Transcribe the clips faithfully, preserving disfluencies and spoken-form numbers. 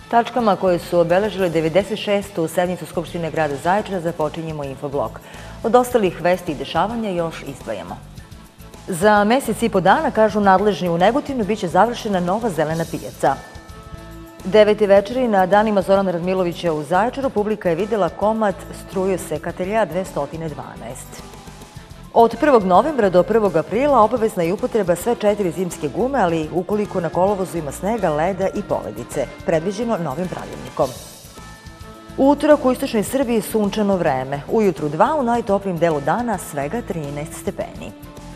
Tačkama koje su obeležile devedeset šestu sednicu Skupštine grada Zaječara započinjemo Infoblog. Od ostalih vesti i dešavanja još izdvajamo. Za mesec i po dana, kažu nadležni u Negotinu, biće završena nova zelena pijaca. Devete večeri na danima Zorana Radmilovića u Zaječaru publika je videla komad Struju sekatelja dvesta dvanaest. Od prvog novembra do prvog aprila obavezna je upotreba sve četiri zimske gume, ali ukoliko na kolovozu ima snega, leda i poledice, predviđeno novim pravilnikom. U utorak u istočnoj Srbiji sunčano vreme. Ujutru dva, u najtoplijim delu dana svega trinaest stepeni.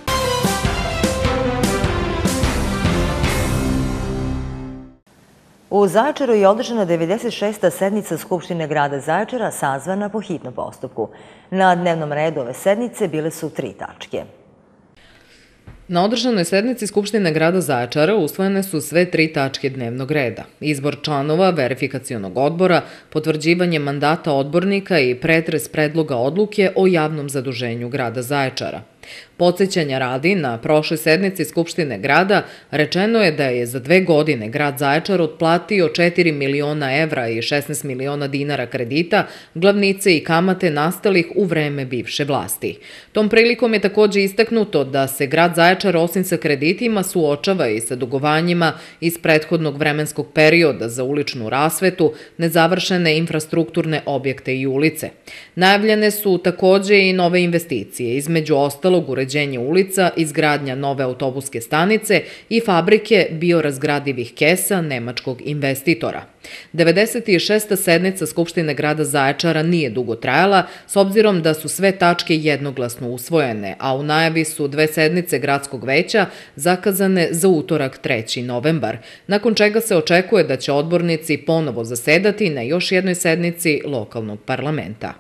U Zaječaru je održana devedeset šesta sednica Skupštine grada Zaječara, sazvana po hitnom postupku. Na dnevnom redu ove sednice bile su tri tačke. Na održanoj sednici Skupštine grada Zaječara usvojene su sve tri tačke dnevnog reda. Izbor članova verifikacionog odbora, potvrđivanje mandata odbornika i pretres predloga odluke o javnom zaduženju grada Zaječara. Podsećanja radi, na prošloj sednici Skupštine grada rečeno je da je za dve godine grad Zaječar otplatio četiri miliona evra i šesnaest miliona dinara kredita, glavnice i kamate nastalih u vreme bivše vlasti. Tom prilikom je takođe istaknuto da se grad Zaječar osim sa kreditima suočava i sa dugovanjima iz prethodnog vremenskog perioda za uličnu rasvetu, nezavršene infrastrukturne objekte i ulice. Najavljene su takođe i nove investicije, između ostalog uređenje ulica, izgradnja nove autobuske stanice i fabrike biorazgradivih kesa nemačkog investitora. devedeset šesta sednica Skupštine grada Zaječara nije dugo trajala, s obzirom da su sve tačke jednoglasno usvojene, a u najavi su dve sednice gradskog veća zakazane za utorak treći novembar, nakon čega se očekuje da će odbornici ponovo zasedati na još jednoj sednici lokalnog parlamenta.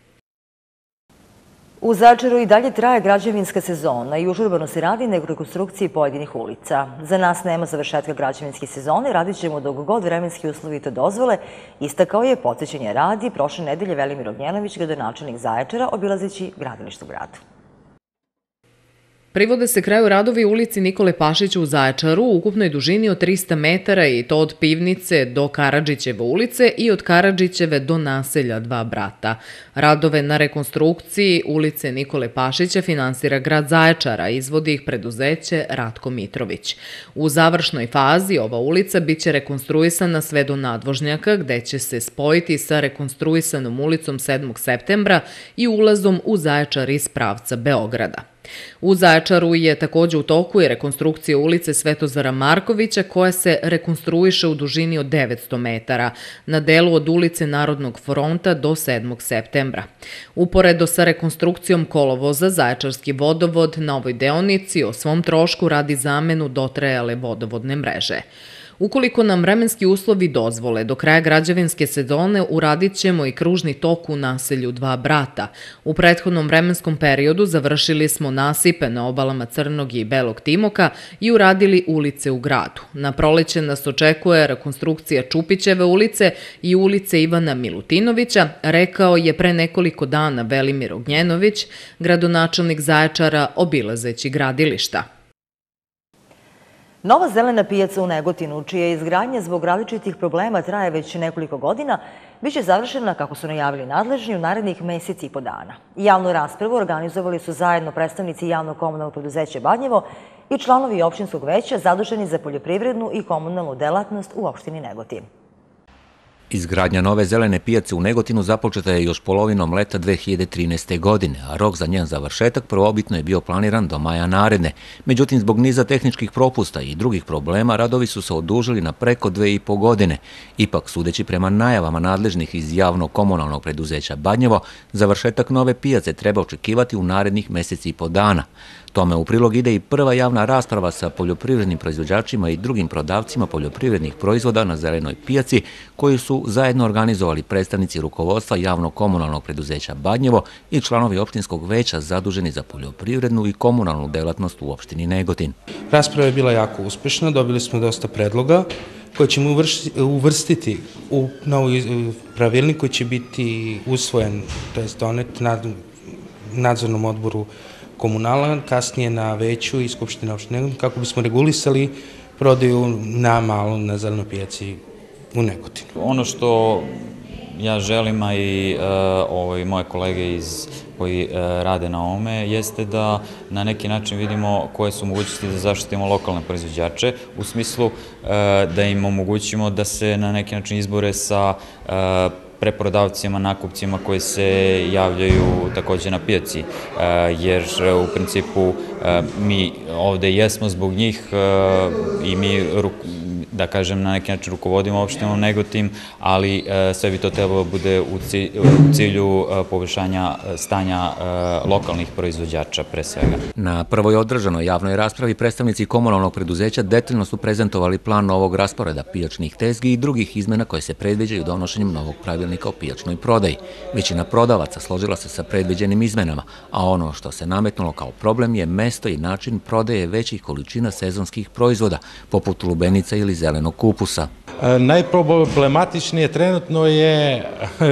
U Zaječaru i dalje traje građevinska sezona i užurbano se radi na rekonstrukciji pojedinih ulica. Za nas nema završetka građevinske sezone, radit ćemo dok god vremenski uslovi to dozvole, istakao je podsećanje radi prošle nedelje Velimir Ognjenović, gradonačelnik Zaječara, obilazeći gradilište u gradu. Privode se kraju radovi u ulici Nikole Pašića u Zaječaru u ukupnoj dužini od trista metara i to od Pivnice do Karadžićeve ulice i od Karadžićeve do naselja Dva brata. Radove na rekonstrukciji ulice Nikole Pašića finansira grad Zaječara, izvodi ih preduzeće Ratko Mitrović. U završnoj fazi ova ulica biće rekonstruisana sve do nadvožnjaka, gde će se spojiti sa rekonstruisanom ulicom sedmog septembra i ulazom u Zaječar iz pravca Beograda. U Zaječaru je takođe u toku i rekonstrukcija ulice Svetozara Markovića, koja se rekonstruiše u dužini od devetsto metara, na delu od ulice Narodnog fronta do sedmog septembra. Uporedo sa rekonstrukcijom kolovoza, Zaječarski vodovod na ovoj deonici o svom trošku radi zamenu dotrajale vodovodne mreže. Ukoliko nam vremenski uslovi dozvole, do kraja građevinske sezone uradit ćemo i kružni tok u naselju Dva brata. U prethodnom vremenskom periodu završili smo nasipe na obalama Crnog i Belog Timoka i uradili ulice u gradu. Na proleće nas očekuje rekonstrukcija Čupićeve ulice i ulice Ivana Milutinovića, rekao je pre nekoliko dana Velimir Ognjenović, gradonačelnik Zaječara, obilazeći gradilišta. Nova zelena pijaca u Negotinu, čija izgradnja zbog različitih problema traje već nekoliko godina, biće završena, kako su najavili nadležni, u narednih meseci i po dana. Javnu raspravu organizovali su zajedno predstavnici javnog komunalnog preduzeća Badnjevo i članovi opštinskog veća zaduženi za poljoprivrednu i komunalnu delatnost u opštini Negotin. Izgradnja nove zelene pijace u Negotinu započeta je još polovinom leta dve hiljade trinaeste. godine, a rok za njen završetak prvobitno je bio planiran do maja naredne. Međutim, zbog niza tehničkih propusta i drugih problema, radovi su se odužili na preko dve i po godine. Ipak, sudeći prema najavama nadležnih iz javnog komunalnog preduzeća Badnjevo, završetak nove pijace treba očekivati u narednih meseci i po dana. Tome u prilog ide i prva javna rasprava sa poljoprivrednim proizvođačima i drugim prodavcima poljoprivrednih proizvoda na zelenoj pijaci, koju su zajedno organizovali predstavnici rukovodstva javnog komunalnog preduzeća Badnjevo i članovi opštinskog veća zaduženi za poljoprivrednu i komunalnu delatnost u opštini Negotin. Rasprava je bila jako uspešna, dobili smo dosta predloga koje ćemo uvrstiti u novi pravilnik koji će biti usvojen, to je donet na nadzornom odboru komunala, kasnije na veću i skupštine opštine, kako bismo regulisali prodaju na malo na zelenoj pijaci u Negotinu. Ono što ja želim, a i ovaj, moje kolege iz, koji rade na ovome, jeste da na neki način vidimo koje su mogućnosti da zaštitimo lokalne proizvođače, u smislu da im omogućimo da se na neki način izbore sa preprodavcima, nakupcima koji se javljaju takođe na pijaci, jer u principu mi ovde jesmo zbog njih i mi, da kažem, na neki način rukovodimo opštinom Negotin, ali sve bi to trebalo bude u cilju poboljšanja stanja lokalnih proizvođača pre svega. Na prvoj održanoj javnoj raspravi predstavnici komunalnog preduzeća detaljno su prezentovali plan novog rasporeda pijačnih tezgi i drugih izmena koje se predviđaju donošenjem novog pravilnika o pijačnoj prodaji. Većina prodavaca složila se sa predviđenim izmenama, a ono što se nametnulo kao problem je mesto i način prodaje većih količina sezonskih proizvoda, poput lubenica ili zelenog kupusa. Najproblematičnije trenutno je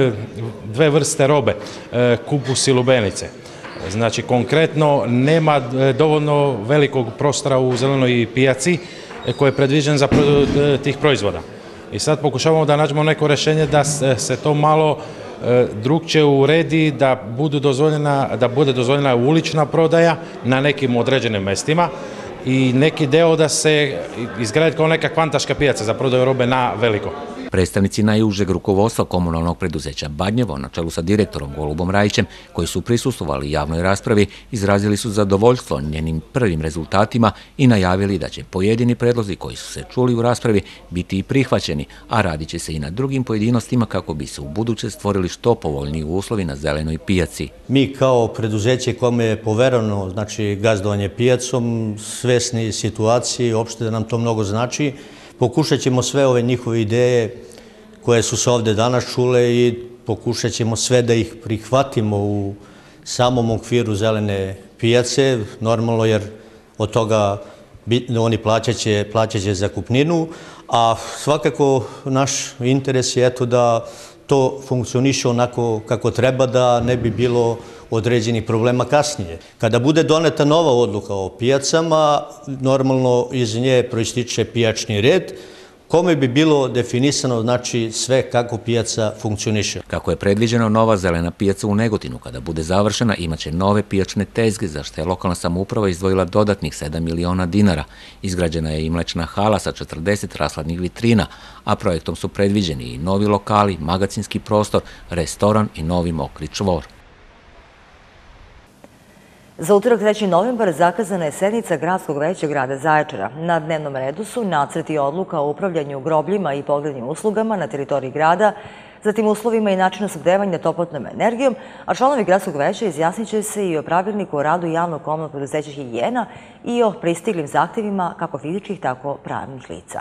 dve vrste robe, kupus i lubenice. Znači, konkretno nema dovoljno velikog prostora u zelenoj pijaci koji je predviđen za tih proizvoda. I sad pokušavamo da nađemo neko rešenje da se to malo drugčije uredi, da bude dozvoljena, da bude dozvoljena ulična prodaja na nekim određenim mestima i neki deo da se izgradi kao neka kvantaška pijaca za prodaju robe na veliko. Predstavnici najužeg rukovodstva komunalnog preduzeća Badnjevo, na čelu sa direktorom Golubom Rajićem, koji su prisustvovali javnoj raspravi, izrazili su zadovoljstvo njenim prvim rezultatima i najavili da će pojedini predlozi koji su se čuli u raspravi biti i prihvaćeni, a radit će se i na drugim pojedinostima kako bi se u buduće stvorili što povoljniji uslovi na zelenoj pijaci. Mi kao preduzeće kome je povereno, znači gazdovanje pijacom, svesni situacije, uopšte da nam to mnogo znači, pokušat ćemo sve ove njihove ideje koje su se ovde danas čule i pokušat ćemo sve da ih prihvatimo u samom okviru zelene pijace, normalno jer od toga oni plaćaće zakupninu, a svakako naš interes je eto da to funkcioniše onako kako treba, da ne bi bilo određenih problema kasnije. Kada bude doneta nova odluka o pijacama, normalno iz nje proističe pijačni red, kome bi bilo definisano znači sve kako pijaca funkcioniše. Kako je predviđeno, nova zelena pijaca u Negotinu, kada bude završena, imaće nove pijačne tezge, za što je lokalna samouprava izdvojila dodatnih sedam miliona dinara. Izgrađena je i mlečna hala sa četrdeset rashladnih vitrina, a projektom su predviđeni i novi lokali, magacinski prostor, restoran i novi mokri čvor. Za utorak treći novembar zakazana je sednica Gradskog veća grada Zaječara. Na dnevnom redu su nacrti odluka o upravljanju grobljima i pogrebnim uslugama na teritoriji grada, zatim uslovima i načinu snabdevanja toplotnom energijom, a članovi Gradskog veća izjasnit će se i o pravilniku o radu javnog komunalnog preduzeća Higijena i o pristiglim zahtevima kako fizičkih, tako pravnih lica.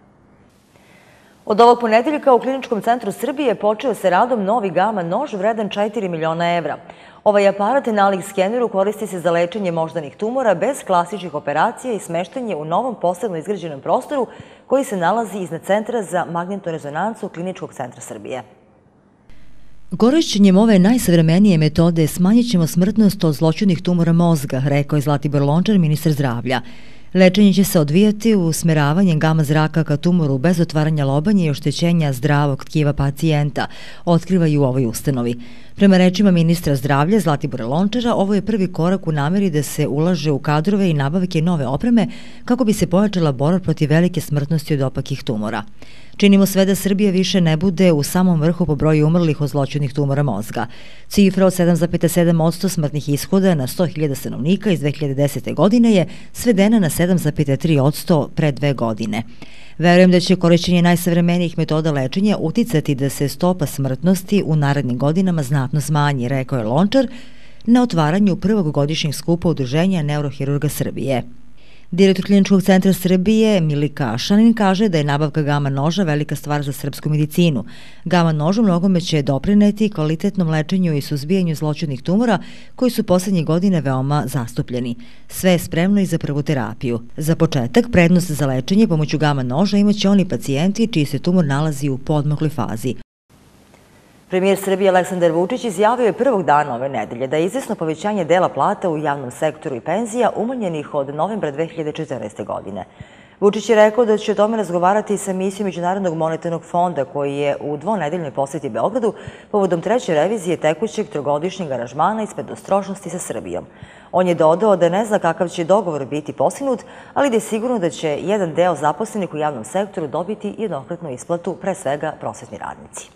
Od ovog ponedeljka u Kliničkom centru Srbije počeo se radom novi gama nož vredan četiri miliona evra. Ovaj aparat nalik skeneru koristi se za lečenje moždanih tumora bez klasičnih operacija i smeštanje u novom posebno izgrađenom prostoru koji se nalazi iznad Centra za magnetnu rezonancu Kliničkog centra Srbije. Korišćenjem ove najsavremenije metode smanjit ćemo smrtnost od zloćudnih tumora mozga, rekao je Zlatibor Lončar, ministar zdravlja. Lečenje će se odvijati usmeravanjem gama zraka ka tumoru bez otvaranja lobanje i oštećenja zdravog tkiva pacijenta, otkrivaju u ovoj ustanovi. Prema rečima ministra zdravlja Zlatibora Lončara, ovo je prvi korak u nameri da se ulaže u kadrove i nabavke nove opreme kako bi se pojačala borba protiv velike smrtnosti od opakih tumora. Činimo sve da Srbija više ne bude u samom vrhu po broju umrlih od zloćudnih tumora mozga. Cifra od sedam zarez sedam posto smrtnih ishoda na sto hiljada stanovnika iz dve hiljade desete. godine je svedena na sedam zarez tri posto pre dve godine. Verujem da će korišćenje najsavremenijih metoda lečenja uticati da se stopa smrtnosti u narednim godinama znatno smanji, rekao je Lončar na otvaranju prvog godišnjeg skupa Udruženja neurohirurga Srbije. Direktor Kliničkog centra Srbije Milika Šanin kaže da je nabavka gama noža velika stvar za srpsku medicinu. Gama nož u mnogome će doprineti kvalitetnom lečenju i suzbijanju zloćudnih tumora koji su poslednjih godine veoma zastupljeni. Sve je spremno i za prvu terapiju. Za početak, prednost za lečenje pomoću gama noža imaće oni pacijenti čiji se tumor nalazi u podmokloj fazi. Premijer Srbije Aleksandar Vučić izjavio je prvog dana ove nedelje da je izvesno povećanje dela plata u javnom sektoru i penzija umanjenih od novembra dve hiljade četrnaeste. godine. Vučić je rekao da će o tome razgovarati sa misijom Međunarodnog monetarnog fonda koji je u dvonedeljnoj poseti Beogradu povodom treće revizije tekućeg trogodišnjeg aranžmana iz predostrožnosti sa Srbijom. On je dodao da ne zna kakav će dogovor biti postignut, ali da je sigurno da će jedan deo zaposlenih u javnom sektoru dobiti jednokratnu isplatu, pre svega prosvetni radnici.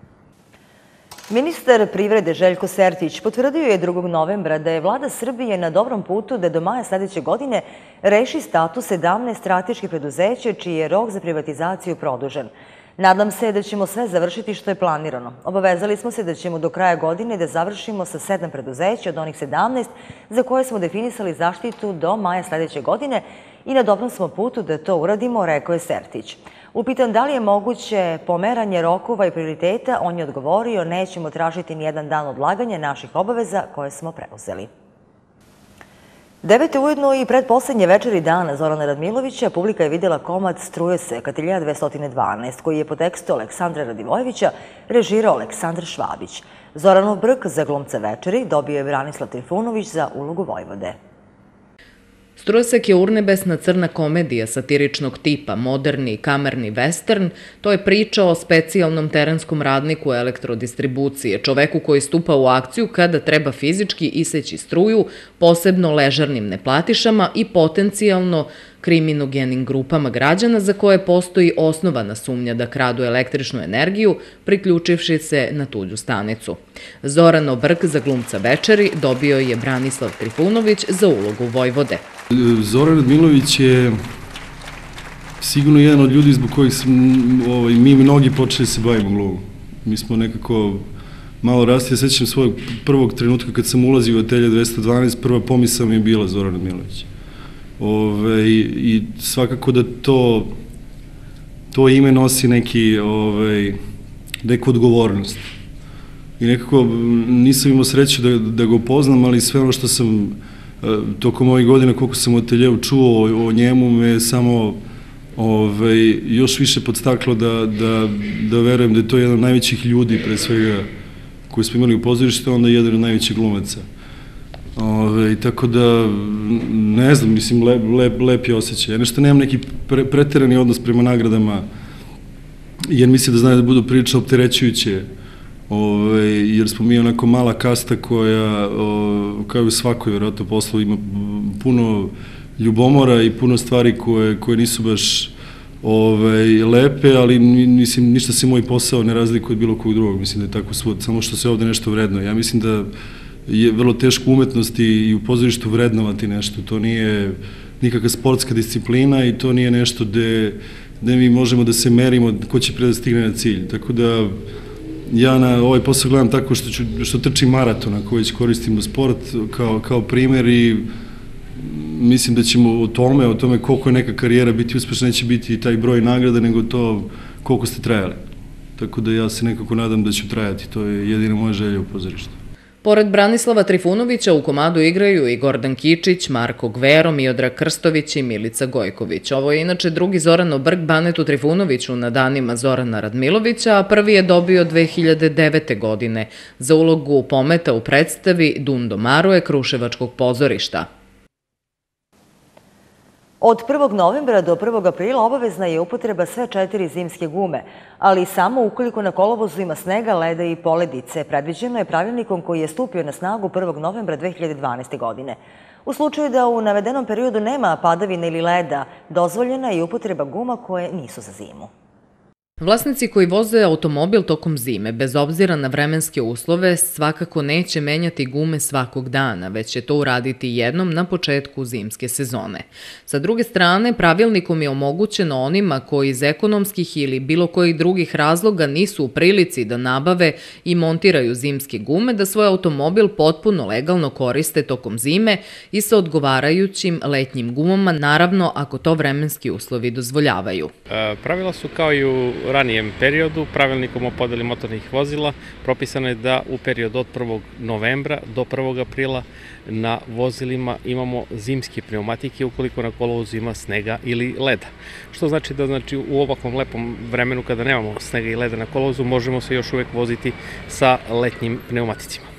Ministar privrede Željko Sertić potvrdio je drugog novembra da je vlada Srbije na dobrom putu da do maja sledeće godine reši status sedamnaest strateških preduzeća čiji je rok za privatizaciju produžen. Nadam se da ćemo sve završiti što je planirano. Obavezali smo se da ćemo do kraja godine da završimo sa sedam preduzeća od onih sedamnaest za koje smo definisali zaštitu do maja sledeće godine i na dobrom smo putu da to uradimo, rekao je Sertić. Upitan da li je moguće pomeranje rokova i prioriteta, on je odgovorio: nećemo tražiti nijedan dan odlaganja naših obaveza koje smo preuzeli. Devete ujedno i predposlednje večeri dana Zorana Radmilovića publika je vidjela komad Struje se Katilja dvesta dvanaest, koji je po tekstu Aleksandra Radivojevića režirao Aleksandar Švabić. Zoranov Brk za glumca večeri dobio je Branislav Trifunović za ulogu Vojvode. Strujsek je urnebesna crna komedija satiričnog tipa, moderni i kamerni western. To je priča o specijalnom terenskom radniku elektrodistribucije, čoveku koji stupa u akciju kada treba fizički iseći struju, posebno ležarnim neplatišama i potencijalno kriminogenim grupama građana za koje postoji osnovana sumnja da kradu električnu energiju, priključivši se na tuđu stanicu. Zoranov Brk za glumca večeri dobio je Branislav Trifunović za ulogu Vojvode. Zoran Radmilović je sigurno jedan od ljudi zbog kojih smo mi mnogi počeli se bavimo glumom. Mi smo nekako malo rasti. Ja sećam svojeg prvog trenutka kad sam ulazio u Atelje dvesta dvanaest, prva pomisao mi je bila Zoran Radmilović. Ove, i svakako da to to ime nosi neki ove, neku odgovornost i nekako nisam imao sreću da, da ga upoznam, ali sve ono što sam tokom ovih godina koliko sam u ateljeu čuo o, o njemu me samo ove, još više podstaklo da, da, da verujem da je to jedan od najvećih ljudi pre svega koji smo imali u pozorištu, onda jedan od najvećih glumaca. Ove, tako da, ne znam, mislim, lep, lep, lep je osjećaj. Ja nešto nemam neki pre, preterani odnos prema nagradama, jer mislim da znaju da budu prilično opterećujuće, ove, jer smo mi onako mala kasta koja, o, kao i u svakoj, vjerojatno, poslu ima puno ljubomora i puno stvari koje, koje nisu baš ove, lepe, ali mislim, ništa se moj posao ne razlikuje od bilo kog drugog. Mislim da je tako svud, samo što se ovde nešto vredno. Ja mislim da je vrlo teško umetnosti i u pozorištu vrednovati nešto. To nije nikakva sportska disciplina i to nije nešto gde, gde mi možemo da se merimo ko će pre da stigne na cilj. Tako da ja na ovaj posao gledam tako što, ću, što trčim maraton, ako već koristim sport kao, kao primer i mislim da ćemo o tome, o tome koliko je neka karijera biti uspešna, neće biti taj broj nagrada, nego to koliko ste trajali. Tako da ja se nekako nadam da ću trajati. To je jedina moja želja u pozorištu. Pored Branislava Trifunovića u komadu igraju i Gordan Kičić, Marko Gvero, Miodrag Krstović i Milica Gojković. Ovo je inače drugi Zoranov Brk Banetu Trifunoviću na danima Zorana Radmilovića, a prvi je dobio dve hiljade devete. godine za ulogu Pometa u predstavi Dundo Maroje Kruševačkog pozorišta. Od prvog novembra do prvog aprila obavezna je upotreba sve četiri zimske gume, ali samo ukoliko na kolovozu ima snega, leda i poledice. Predviđeno je pravilnikom koji je stupio na snagu prvog novembra dve hiljade dvanaeste. godine. U slučaju da u navedenom periodu nema padavine ili leda, dozvoljena je upotreba guma koje nisu za zimu. Vlasnici koji voze automobil tokom zime, bez obzira na vremenske uslove, svakako neće menjati gume svakog dana, već će to uraditi jednom na početku zimske sezone. Sa druge strane, pravilnikom je omogućeno onima koji iz ekonomskih ili bilo kojih drugih razloga nisu u prilici da nabave i montiraju zimske gume, da svoj automobil potpuno legalno koriste tokom zime i sa odgovarajućim letnjim gumama, naravno ako to vremenski uslovi dozvoljavaju. Pravila su kao i u ranijem periodu. Pravilnikom o podeli motornih vozila propisano je da u periodu od prvog novembra do prvog aprila na vozilima imamo zimske pneumatike ukoliko na kolovozu ima snega ili leda. Što znači da znači, u ovakvom lepom vremenu kada nemamo snega i leda na kolovozu možemo se još uvek voziti sa letnjim pneumaticima.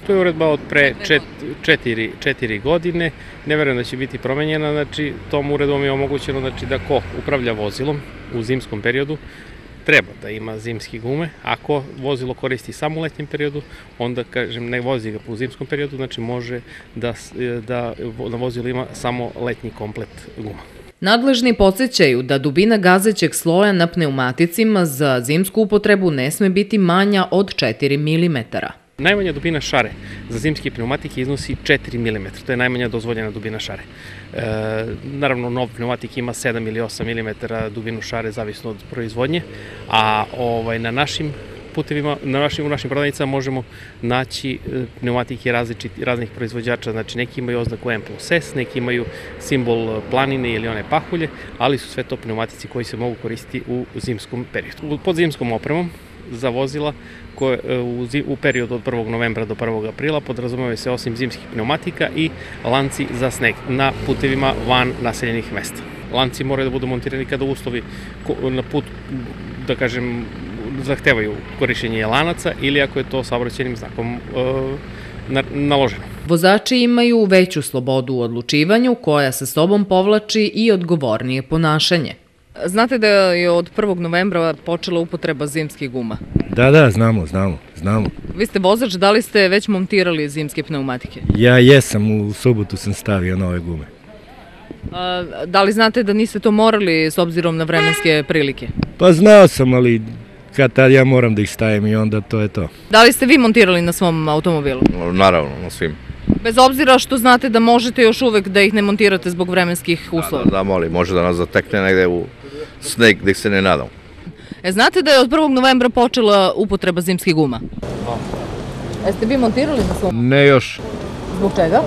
To je uredba od pre četiri, četiri godine, ne verujem da će biti promenjena, znači tom uredbom je omogućeno znači, da ko upravlja vozilom u zimskom periodu treba da ima zimske gume, ako vozilo koristi samo u letnjem periodu, onda kažem ne vozi ga u zimskom periodu, znači može da, da na vozilu ima samo letnji komplet guma. Nadležni podsjećaju da dubina gazećeg sloja na pneumaticima za zimsku upotrebu ne sme biti manja od četiri milimetra. Najmanja dubina šare za zimske pneumatike iznosi četiri milimetra, to je najmanja dozvoljena dubina šare. E, naravno, nov pneumatik ima sedam ili osam milimetara dubinu šare, zavisno od proizvodnje, a ovaj, na našim putevima, na našim, u našim prodavnicama možemo naći pneumatike različit, raznih proizvođača, znači neki imaju oznaku M plus S, neki imaju simbol planine ili one pahulje, ali su sve to pneumatici koji se mogu koristiti u zimskom periodu. Pod zimskom opremom za vozila koje u, u periodu od prvog novembra do prvog aprila podrazumevaju se osim zimskih pneumatika i lanci za sneg na putevima van naseljenih mesta. Lanci moraju da budu montirani kada uslovi na put, da kažem, zahtevaju korišćenje lanaca ili ako je to saobraćajnim znakom e, naloženo. Vozači imaju veću slobodu u odlučivanju koja sa sobom povlači i odgovornije ponašanje. Znate da je od prvog novembra počela upotreba zimskih guma? Da, da, znamo, znamo, znamo. Vi ste vozač, da li ste već montirali zimske pneumatike? Ja jesam, u subotu sam stavio nove gume. A, da li znate da niste to morali s obzirom na vremenske prilike? Pa znao sam, ali kad tad ja moram da ih stavim i onda to je to. Da li ste vi montirali na svom automobilu? Naravno, na svim. Bez obzira što znate da možete još uvek da ih ne montirate zbog vremenskih uslova? Da, da, da, moli, može da nas zatekne negde u sneg gde se ne nadam. E, znate da je od prvog novembra počela upotreba zimskih guma? Da. Jeste vi montirali na svom? Ne još. Zbog čega?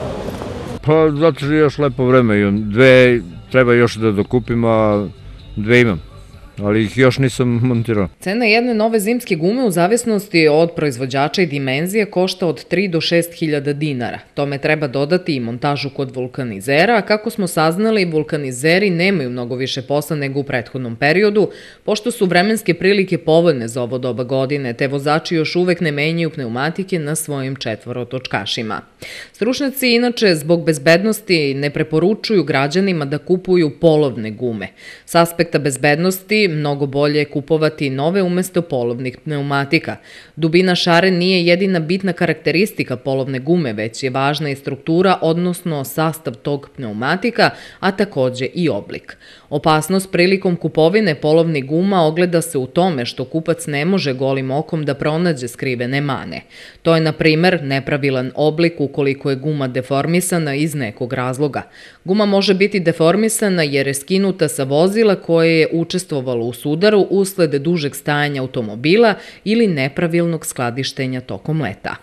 Pa zato što je još lepo vreme i dve treba još da dokupim, a dve imam, ali ih još nisam montirao. Cena jedne nove zimske gume u zavisnosti od proizvođača i dimenzije košta od tri do šest hiljada dinara. Tome treba dodati i montažu kod vulkanizera, a kako smo saznali, vulkanizeri nemaju mnogo više posla nego u prethodnom periodu, pošto su vremenske prilike povoljne za ovo doba godine, te vozači još uvek ne menjaju pneumatike na svojim četvorotočkašima. Stručnjaci inače zbog bezbednosti ne preporučuju građanima da kupuju polovne gume. S aspekta bezbednosti mnogo bolje je kupovati nove umesto polovnih pneumatika. Dubina šare nije jedina bitna karakteristika polovne gume, već je važna i struktura, odnosno sastav tog pneumatika, a takođe i oblik. Opasnost prilikom kupovine polovnih guma ogleda se u tome što kupac ne može golim okom da pronađe skrivene mane. To je, na primer, nepravilan oblik ukoliko je guma deformisana iz nekog razloga. Guma može biti deformisana jer je skinuta sa vozila koje je učestvovalo u sudaru usled dužeg stajanja automobila ili nepravilnog skladištenja tokom leta.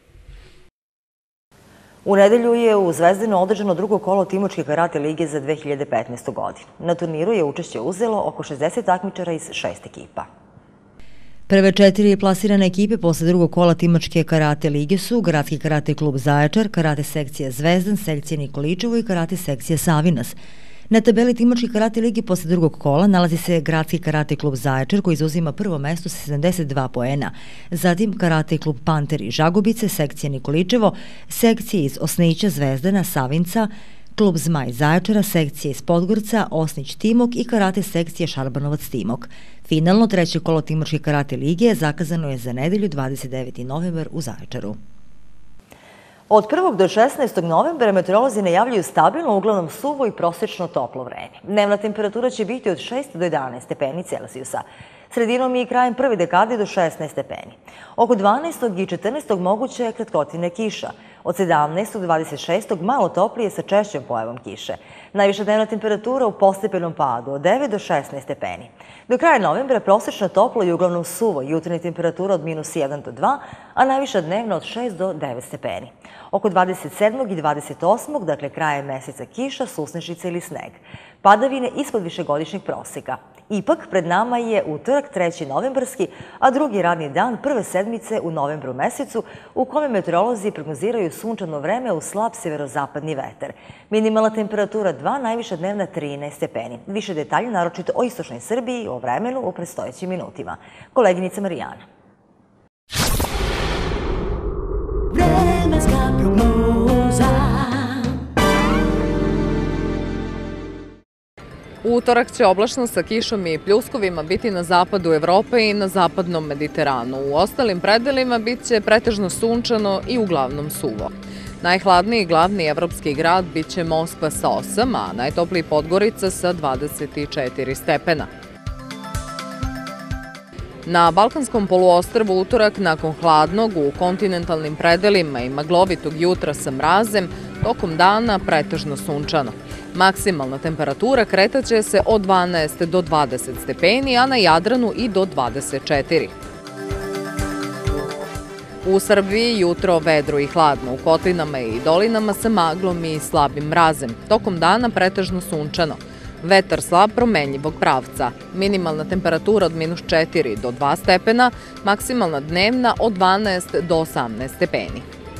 U nedelju je u Zvezdinu održano drugo kolo Timočke karate lige za dve hiljade petnaestu. godinu. Na turniru je učešće uzelo oko šezdeset takmičara iz šest ekipa. Prve četiri plasirane ekipe posle drugog kola Timočke karate lige su Gradski karate klub Zaječar, karate sekcija Zvezdan, sekcija Nikoličevo i karate sekcija Savinas. Na tabeli Timočke karate lige posle drugog kola nalazi se Gradski karate klub Zaječar koji zauzima prvo mesto sa sedamdeset dva poena. Zatim karate klub Panter i Žagubice, sekcija Nikoličevo, sekcije iz Osnića, Zvezdana, Savinca, klub Zmaj Zaječara, sekcije iz Podgorca, Osnić Timok i karate sekcija Šarbanovac Timok. Finalno treće kolo Timočke karate lige zakazano je za nedelju dvadeset deveti novembar u Zaječaru. Od prvog do šesnaestog novembra meteorolozi najavljuju stabilno, uglavnom suvo i prosečno toplo vreme. Dnevna temperatura će biti od šest do jedanaest stepeni Celzijusa. Sredinom i krajem prve dekade do šesnaest stepeni. Oko dvanaestog i četrnaestog moguće je kratkotine kiša. Od sedamnaestog do dvadeset šestog malo toplije sa češćom pojavom kiše. Najviša dnevna temperatura u postepenom padu od devet do šesnaest stepeni. Do kraja novembra prosečno toplo i uglavnom suvo, jutarnja temperatura od minus jedan do dva, a najviša dnevna od šest do devet stepeni. Oko dvadeset sedmog i dvadeset osmog, dakle krajem meseca kiša, susnežica ili sneg. Padavine ispod višegodišnjeg proseka. Ipak, pred nama je utorak treći novembarski, a drugi radni dan prve sedmice u novembru mesecu, u kome meteorolozi prognoziraju sunčano vreme uz slab severozapadni vetar. Minimalna temperatura dva, najviša dnevna trinaest stepeni. Više detalja, naročito o istočnoj Srbiji i o vremenu u predstojećim minutima. Koleginica Marijana. Vremenska prognoza. U utorak će oblačno sa kišom i pljuskovima biti na zapadu Evrope i na zapadnom Mediteranu. U ostalim predelima bit će pretežno sunčano i uglavnom suvo. Najhladniji glavni evropski grad bit će Moskva sa osam, a najtopliji Podgorica sa dvadeset četiri stepena. Na Balkanskom poluostrvu utorak nakon hladnog u kontinentalnim predelima i maglovitog jutra sa mrazem, tokom dana pretežno sunčano. Maksimalna temperatura kretaće se od dvanaest do dvadeset stepeni, a na Jadranu i do dvadeset četiri. U Srbiji jutro vedro i hladno, u kotlinama i dolinama sa maglom i slabim mrazem. Tokom dana pretežno sunčano. Vetar slab promenljivog pravca. Minimalna temperatura od minus četiri do dva stepena, maksimalna dnevna od dvanaest do osamnaest stepeni.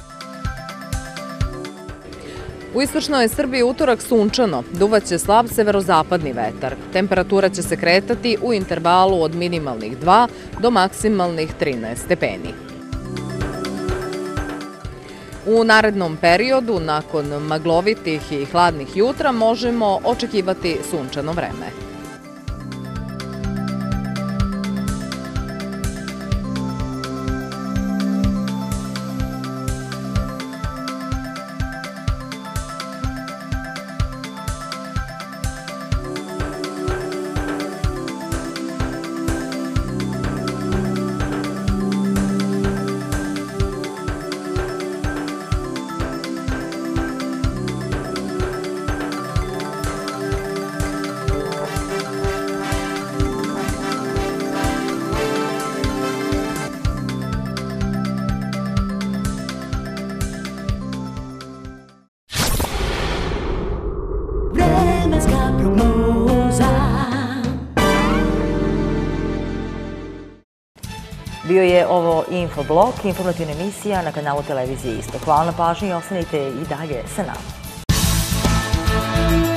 U istočnoj Srbiji utorak sunčano, duvaće slab severozapadni vetar. Temperatura će se kretati u intervalu od minimalnih dva do maksimalnih trinaest stepeni. U narednom periodu, nakon maglovitih i hladnih jutra, možemo očekivati sunčano vreme. Bio je ovo Infoblok, informativna emisija na kanalu Televizije Istok. Hvala na pažnji i ostanite i dalje sa nama.